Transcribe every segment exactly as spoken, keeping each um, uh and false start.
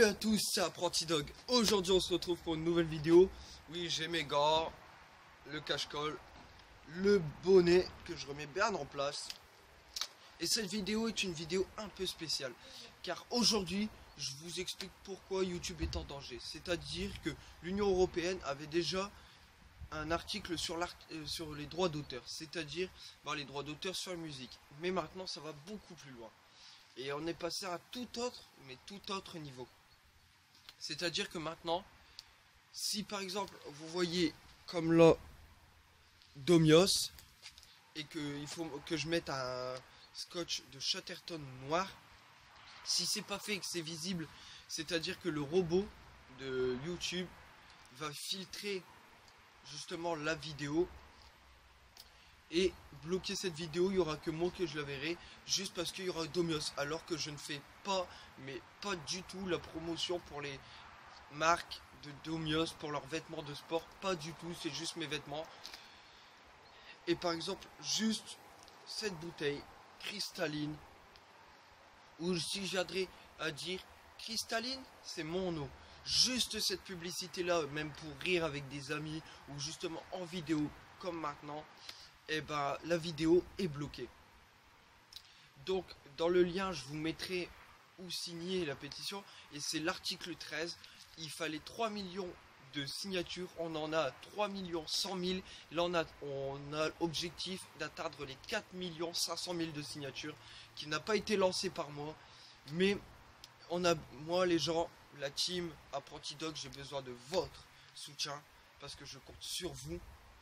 Salut à tous, c'est Apprenti Dog. Aujourd'hui on se retrouve pour une nouvelle vidéo. Oui, j'ai mes gants, le cache-colle, le bonnet que je remets bien en place. Et cette vidéo est une vidéo un peu spéciale, car aujourd'hui je vous explique pourquoi YouTube est en danger. C'est-à-dire que l'Union Européenne avait déjà un article sur, l'art euh, sur les droits d'auteur, c'est-à-dire bah, les droits d'auteur sur la musique. Mais maintenant ça va beaucoup plus loin. Et on est passé à tout autre, mais tout autre niveau. C'est-à-dire que maintenant, si par exemple vous voyez comme là Domios, et qu'il faut que je mette un scotch de Chatterton noir, si c'est pas fait et que c'est visible, c'est-à-dire que le robot de YouTube va filtrer justement la vidéo et bloquer cette vidéo. Il n'y aura que moi que je la verrai, juste parce qu'il y aura Domios, alors que je ne fais pas, mais pas du tout la promotion pour les marques de Domios, pour leurs vêtements de sport, pas du tout, c'est juste mes vêtements. Et par exemple, juste cette bouteille cristalline, ou si j'adrais à dire cristalline, c'est mon eau. Juste cette publicité là, même pour rire avec des amis, ou justement en vidéo, comme maintenant, et ben la vidéo est bloquée. Donc dans le lien je vous mettrai où signer la pétition, et c'est l'article treize. Il fallait trois millions de signatures, on en a trois millions cent mille. Là on a, on a l'objectif d'atteindre les quatre millions cinq cent mille de signatures, qui n'a pas été lancé par moi, mais on a, moi les gens, la team Apprenti Dog, j'ai besoin de votre soutien, parce que je compte sur vous.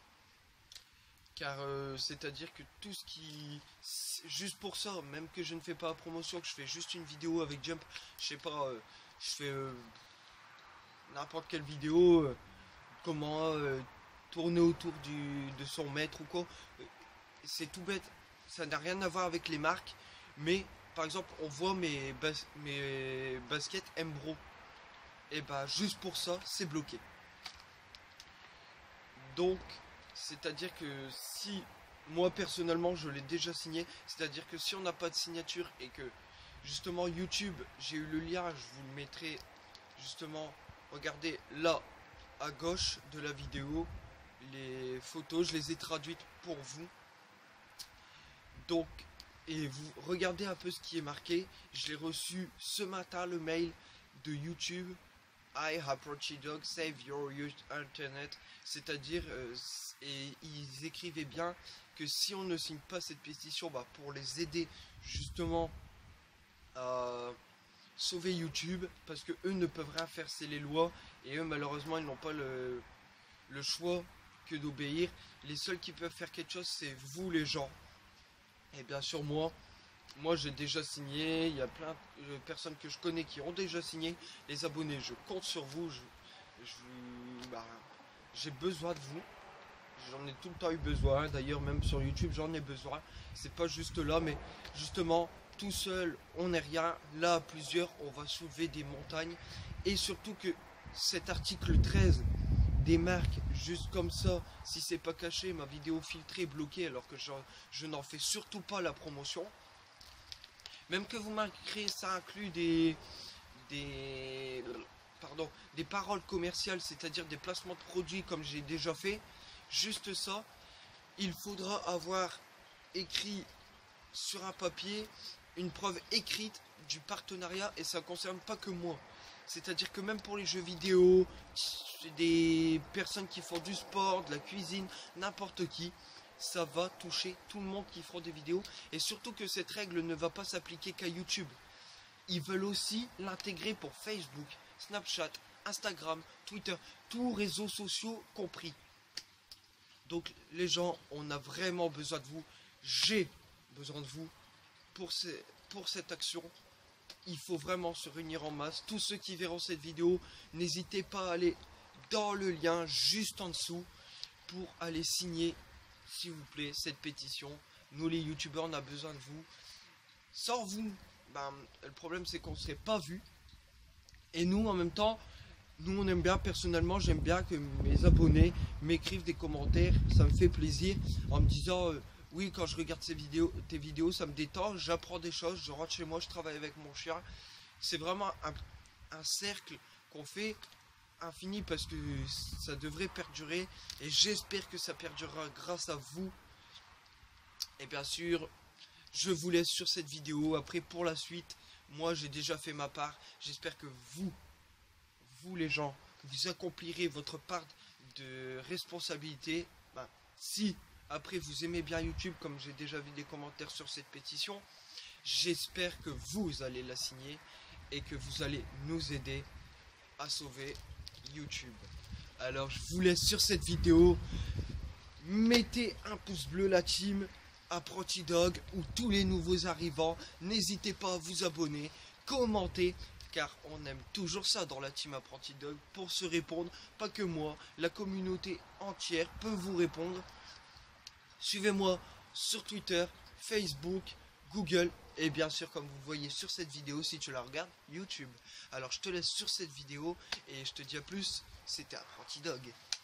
Car euh, c'est à dire que tout ce qui, juste pour ça, même que je ne fais pas la promotion, que je fais juste une vidéo avec Jump, je sais pas, euh, je fais euh, n'importe quelle vidéo, euh, comment euh, tourner autour du, de son maître ou quoi, euh, c'est tout bête, ça n'a rien à voir avec les marques, mais par exemple on voit mes, bas mes baskets Mbro, et bah juste pour ça c'est bloqué. Donc c'est-à-dire que si, moi personnellement je l'ai déjà signé, c'est-à-dire que si on n'a pas de signature et que justement YouTube, j'ai eu le lien, je vous le mettrai justement, regardez là à gauche de la vidéo, les photos, je les ai traduites pour vous. Donc, et vous regardez un peu ce qui est marqué, je l'ai reçu ce matin le mail de YouTube. I Apprenti Dog save your internet, c'est-à-dire euh, et ils écrivaient bien que si on ne signe pas cette pétition, bah, pour les aider justement à sauver YouTube, parce que eux ne peuvent rien faire, c'est les lois, et eux malheureusement ils n'ont pas le, le choix que d'obéir. Les seuls qui peuvent faire quelque chose, c'est vous les gens, et bien sûr moi. Moi j'ai déjà signé, il y a plein de personnes que je connais qui ont déjà signé. Les abonnés, je compte sur vous, je, je, bah, j'ai besoin de vous. J'en ai tout le temps eu besoin, d'ailleurs même sur YouTube j'en ai besoin. C'est pas juste là, mais justement tout seul on n'est rien. Là à plusieurs on va soulever des montagnes. Et surtout que cet article treize démarque juste comme ça, si c'est pas caché, ma vidéo filtrée bloquée, alors que je, je n'en fais surtout pas la promotion. Même que vous marquerez, ça inclut des, des, pardon, des paroles commerciales, c'est-à-dire des placements de produits comme j'ai déjà fait. Juste ça, il faudra avoir écrit sur un papier une preuve écrite du partenariat, et ça ne concerne pas que moi. C'est-à-dire que même pour les jeux vidéo, des personnes qui font du sport, de la cuisine, n'importe qui, ça va toucher tout le monde qui fera des vidéos. Et surtout que cette règle ne va pas s'appliquer qu'à YouTube. Ils veulent aussi l'intégrer pour Facebook, Snapchat, Instagram, Twitter, tous réseaux sociaux compris. Donc les gens, on a vraiment besoin de vous. J'ai besoin de vous pour, ces, pour cette action. Il faut vraiment se réunir en masse. Tous ceux qui verront cette vidéo, n'hésitez pas à aller dans le lien juste en dessous pour aller signer, s'il vous plaît, cette pétition. Nous les youtubeurs, on a besoin de vous. Sans vous, ben, le problème c'est qu'on ne serait pas vu. Et nous en même temps, nous on aime bien, personnellement j'aime bien que mes abonnés m'écrivent des commentaires. Ça me fait plaisir en me disant euh, oui, quand je regarde ces vidéos, tes vidéos ça me détend, j'apprends des choses, je rentre chez moi, je travaille avec mon chien. C'est vraiment un, un cercle qu'on fait infini parce que ça devrait perdurer et j'espère que ça perdurera grâce à vous. Et bien sûr, je vous laisse sur cette vidéo. Après, pour la suite, moi j'ai déjà fait ma part. J'espère que vous, vous les gens, vous accomplirez votre part de responsabilité. Ben, si après vous aimez bien YouTube, comme j'ai déjà vu des commentaires sur cette pétition, j'espère que vous allez la signer et que vous allez nous aider à sauver YouTube. Alors je vous laisse sur cette vidéo. Mettez un pouce bleu la team Apprenti Dog ou tous les nouveaux arrivants. N'hésitez pas à vous abonner, commenter, car on aime toujours ça dans la team Apprenti Dog, pour se répondre. Pas que moi, la communauté entière peut vous répondre. Suivez-moi sur Twitter, Facebook, Google et bien sûr, comme vous voyez sur cette vidéo, si tu la regardes, YouTube. Alors je te laisse sur cette vidéo et je te dis à plus. C'était Apprenti Dog.